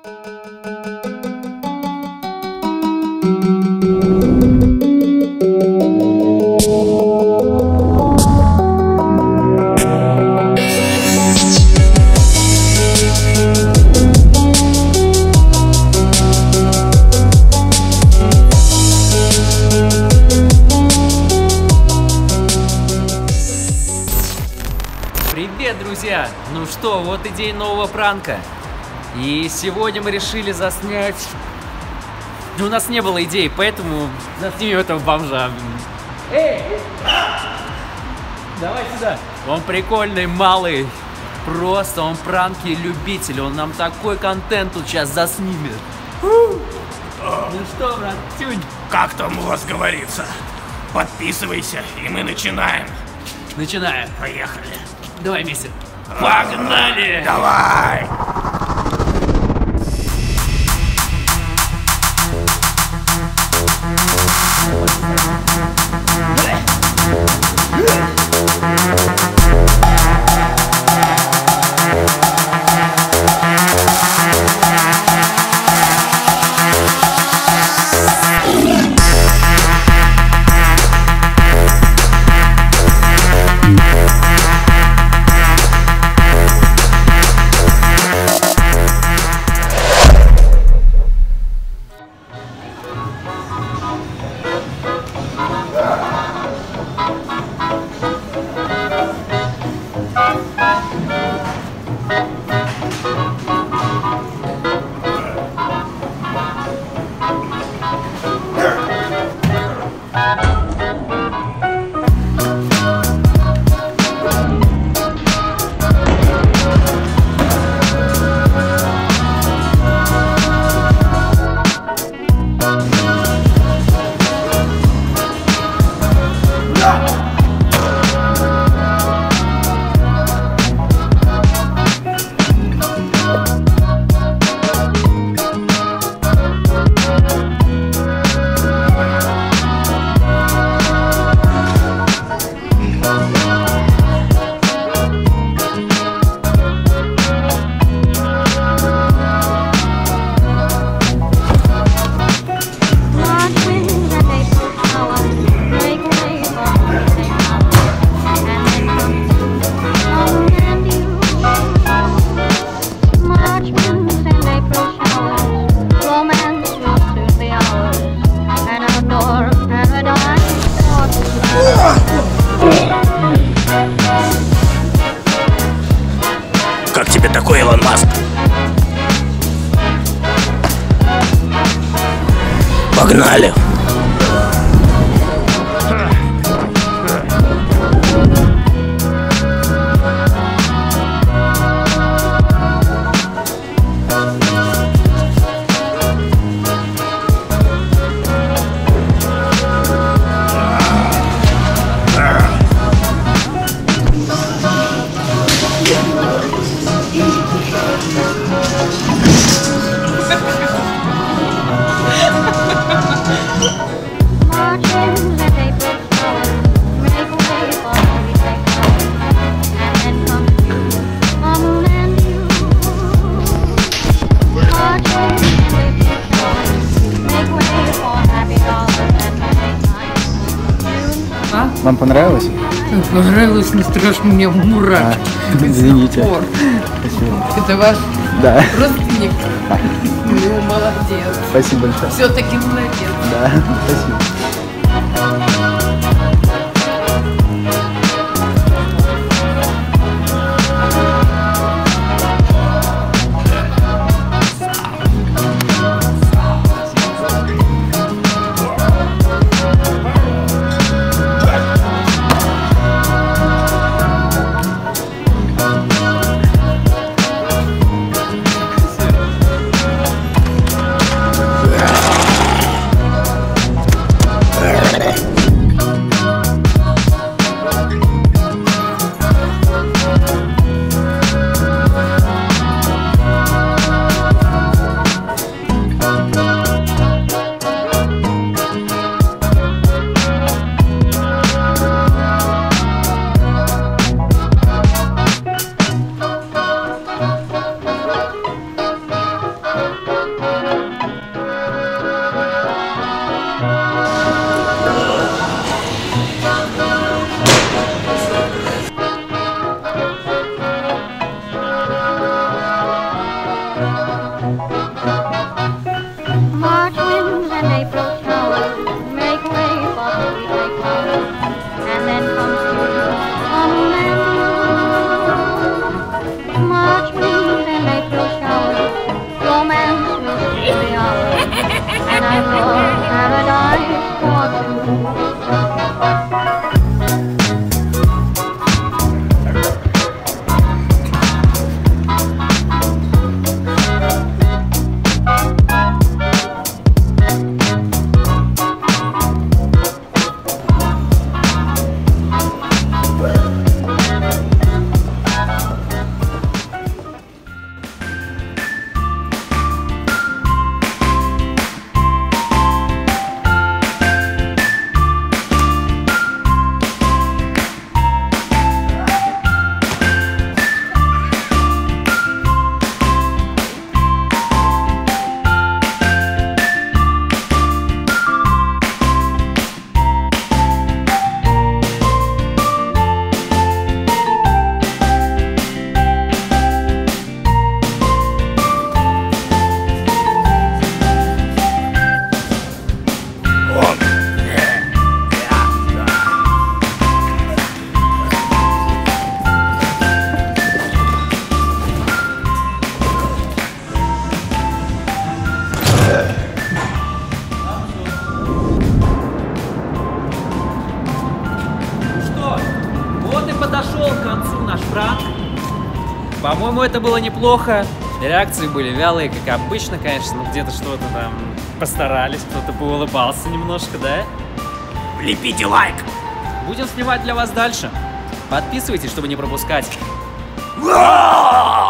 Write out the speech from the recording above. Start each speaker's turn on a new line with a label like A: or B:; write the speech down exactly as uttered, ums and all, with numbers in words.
A: Привет, друзья! Ну что, вот и день нового пранка. И сегодня мы решили заснять... Ну, у нас не было идей, поэтому заснимем этого бомжа. Эй! Давай сюда! Он прикольный, малый. Просто он пранки-любитель. Он нам такой контент тут сейчас заснимет. Ну что, брат, тюнь?
B: Как там у вас говорится? Подписывайся, и мы начинаем.
A: Начинаем.
B: Поехали.
A: Давай вместе. Погнали!
B: Давай! Как тебе такой, Илон Маск? Погнали!
C: Вам понравилось?
D: Понравилось, не страшно, мне мурашки.
C: А, извините.
D: Спасибо. Это ваш
C: да.
D: родственник? Ну, молодец.
C: Спасибо большое.
D: Все-таки молодец.
C: Да, спасибо.
E: March winds and April showers make way for sweet flowers, and then comes summer. March winds and April showers, romance will still be ours, and I know paradise for two.
A: Подошел к концу наш пранк. По-моему, это было неплохо. Реакции были вялые, как обычно, конечно. Ну, где-то что-то там постарались, кто-то поулыбался немножко, да?
B: Влепите лайк!
A: Будем снимать для вас дальше. Подписывайтесь, чтобы не пропускать.
B: Ура!